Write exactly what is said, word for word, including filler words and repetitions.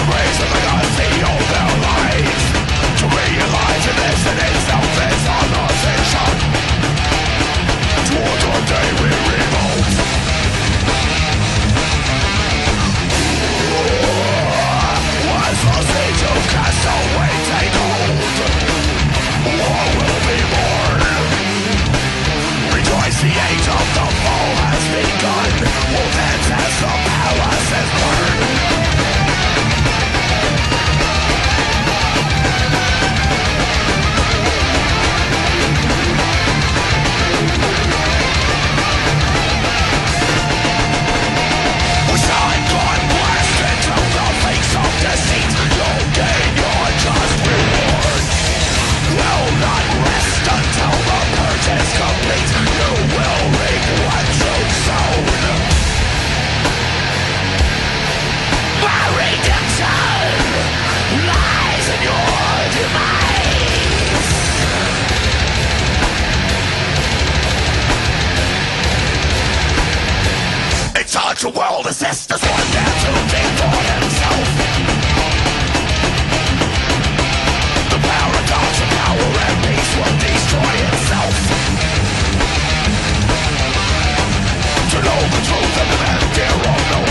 reason they gotta see all their lives. To realize that this in itself is opposition towards our day we revolt. As the siege of Castaway take hold, war will be born. Rejoice, the age of the fall has begun. We'll dance as the palaces burn. We shine God blast into the face of deceit. You'll gain your just reward. Will not rest until the purge is complete. You will reap what you've sown. My redemption lies in your demise. It's such a world as this, there's one there to think for himself. The paradox of power and peace will destroy itself. To know the truth and the man dear of no